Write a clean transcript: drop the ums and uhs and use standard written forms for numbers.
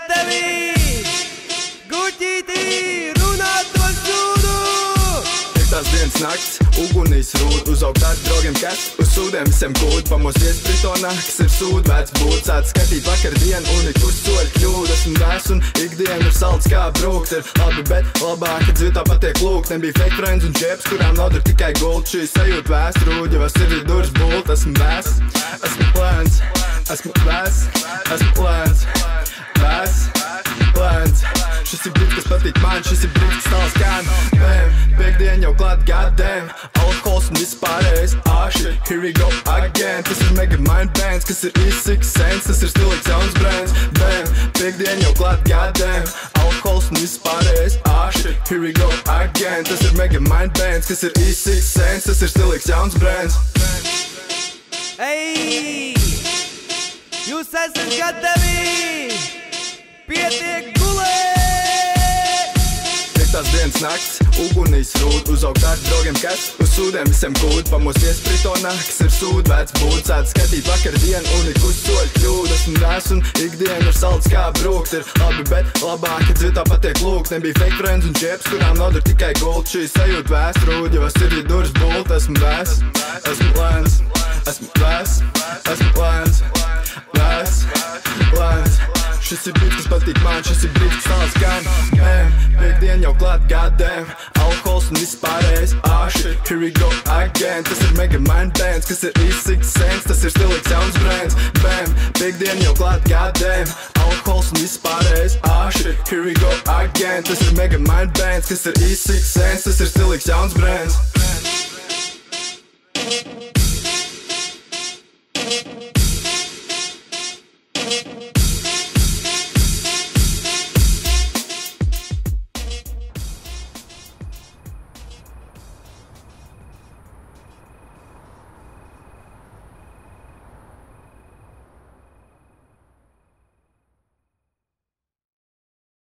gatavī guķītī runāt to sūdu. Tās dienas nakts, ugunīs rūd, uzaugt ar draugiem, kas uz sūdiem visiem kūd. Pamosties pritonā, kas ir sūd, vēc būt, sāc skatīt vakardienu un ik uz soļu kļūd. Esmu vēs un ikdiena ir salds kā brūkt, ir labi, bet labāk, kad dzīv tāpat tiek lūgt. Nebija fake friends un džeps, kurām nauda ir tikai guld. Šī sajūta vēs rūd, jau es sirdī durs bult. Esmu vēs, esmu plēns, esmu vēs, esmu plēns, vēs, plēns. Šis ir brīdis, kas patīk man, šis ir brīdis, kas tāls gan. Pēkdien jau klāt, goddamn, alkohols un vispārējais. Shit, here we go again. Tas ir mega mind bands, kas ir E6 cents, tas ir stilīgs jauns brands. Bam, pēkdien jau klāt, goddamn, alkohols un vispārējais. Shit, here we go again. Tas ir mega mind bands, kas ir E6 cents, tas ir stilīgs jauns brands. Ei, jūs esat gatavi, pietiek gulēt. Tās dienas nakts, ugunīs rūd, uzaugt ar draugiem, kas uz sūdiem visiem kūd. Pamosties pritonā, kas ir sūd, vēc būt, sāc skatīt vakardienu un ik uz soļu kļūd. Esmu vēs un ikdiena ir salds kā brūkt, ir labi, bet labāk, kad dzīv tāpat tiek lūgt. Nebija fake friends un džeps, kurām nauda ir tikai guld. Šī sajūta vēs rūd, jau es sirdī durs bult. Esmu vēs, esmu lēns, esmu vēs, esmu lēns, vēs, lēns. Šis ir brīdis, kas patīk man, šis ir brīdis, kas tāls gan. Pēkdien jau klāt, goddamn, alkohols un vispārējais. Shit, here we go again. Tas ir mega mind bands, kas ir E6 cents, tas ir stilīgs jauns brands. Bam, pēkdien jau klāt, goddamn, alkohols un vispārējais. Shit, here we go again. Tas ir mega mind bands, kas ir E6 cents, tas ir stilīgs jauns brands.